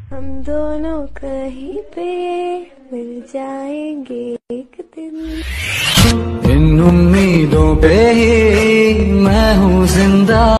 हम दोनों कहीं पे मिल जाएंगे एक दिन। इन उम्मीदों पे ही मैं हूँ जिंदा।